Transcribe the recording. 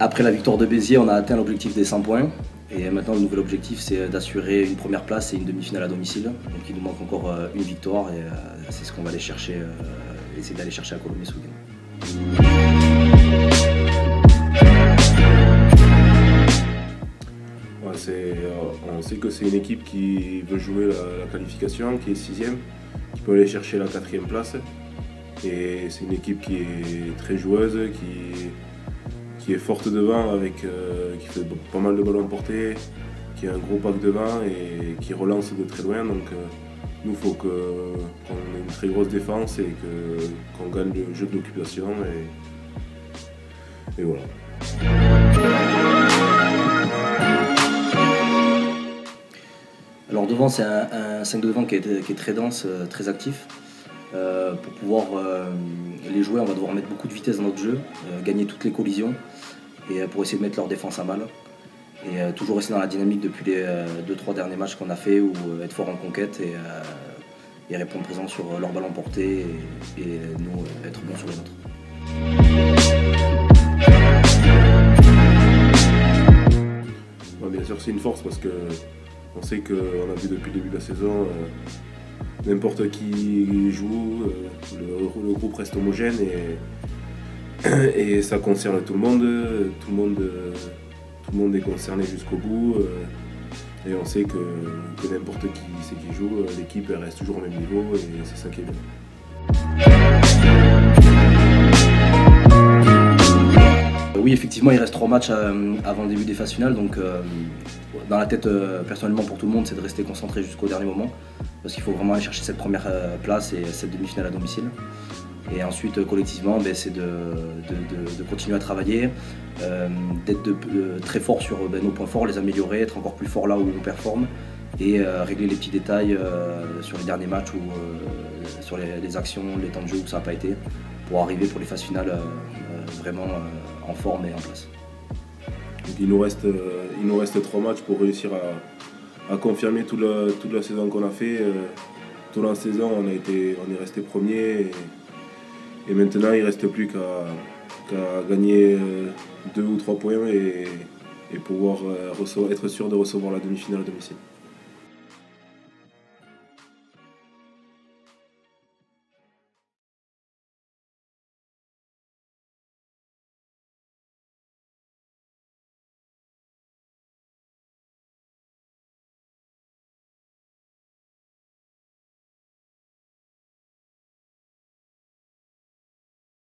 Après la victoire de Béziers, on a atteint l'objectif des 100 points. Et maintenant, le nouvel objectif, c'est d'assurer une première place et une demi-finale à domicile. Donc il nous manque encore une victoire et c'est ce qu'on va aller chercher, essayer d'aller chercher à Colomiers ce week-end. On sait que c'est une équipe qui veut jouer la qualification, qui est 6e, qui peut aller chercher la 4e place. Et c'est une équipe qui est très joueuse, qui est forte devant, qui fait pas mal de ballons portés, qui a un gros pack devant et qui relance de très loin. Donc nous, il faut qu'on ait une très grosse défense et qu'on gagne le jeu de l'occupation. Et voilà. Alors devant, c'est un 5 de devant qui est très dense, très actif. Pour pouvoir les jouer, on va devoir mettre beaucoup de vitesse dans notre jeu, gagner toutes les collisions et pour essayer de mettre leur défense à mal. Et toujours rester dans la dynamique depuis les 2-3 derniers matchs qu'on a fait, ou être fort en conquête et répondre présent sur leur ballon porté et nous être bons sur les nôtres. Ouais, bien sûr, c'est une force parce que on sait qu'on a vu depuis le début de la saison, n'importe qui joue, le groupe reste homogène et ça concerne tout le monde. Tout le monde est concerné jusqu'au bout. Et on sait que n'importe qui c'est qui joue, l'équipe reste toujours au même niveau et c'est ça qui est bien. Oui, effectivement, il reste 3 matchs avant le début des phases finales, donc dans la tête, personnellement pour tout le monde, c'est de rester concentré jusqu'au dernier moment, parce qu'il faut vraiment aller chercher cette première place et cette demi-finale à domicile. Et ensuite, collectivement, c'est de continuer à travailler, d'être très fort sur nos points forts, les améliorer, être encore plus fort là où on performe, et régler les petits détails sur les derniers matchs ou sur les actions, les temps de jeu où ça n'a pas été, pour arriver pour les phases finales vraiment en forme et en place. Donc il nous reste 3 matchs pour réussir à confirmer toute la saison qu'on a fait. Toute la saison, on est resté premier et maintenant il ne reste plus qu'à gagner 2 ou 3 points et pouvoir être sûr de recevoir la demi-finale à domicile.